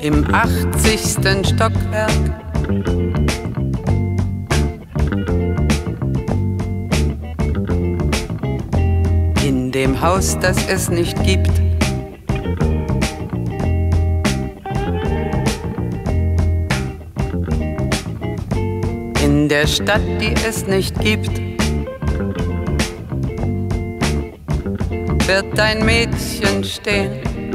im 80. Stockwerk. In dem Haus, das es nicht gibt. In der Stadt, die es nicht gibt, wird ein Mädchen stehen.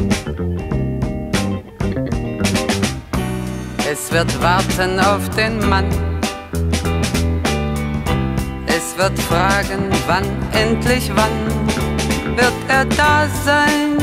Es wird warten auf den Mann. Es wird fragen, wann, endlich wann wird er da sein?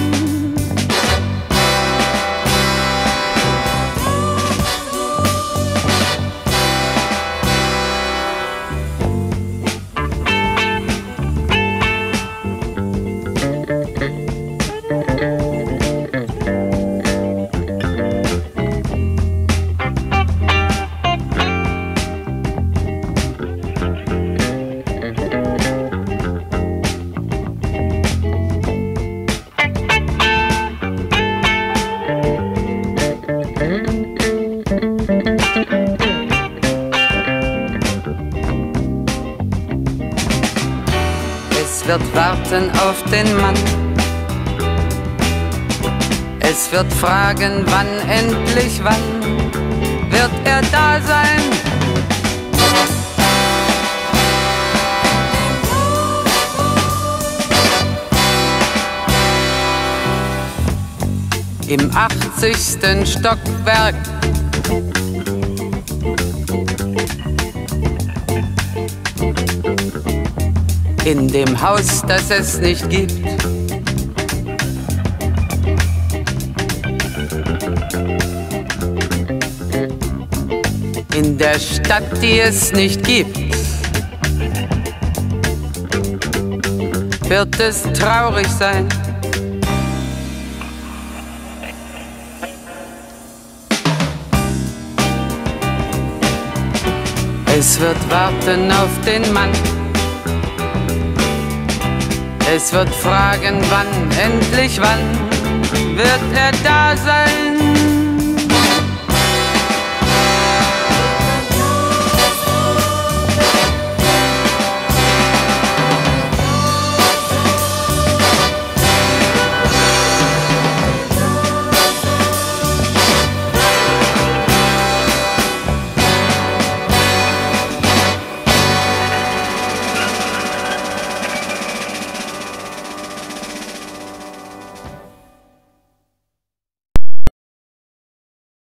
Es wird warten auf den Mann. Es wird fragen, wann, endlich wann wird er da sein? Im 80. Stockwerk. In dem Haus, das es nicht gibt. In der Stadt, die es nicht gibt, wird es traurig sein. Es wird warten auf den Mann. Es wird fragen, wann, endlich wann wird er da sein?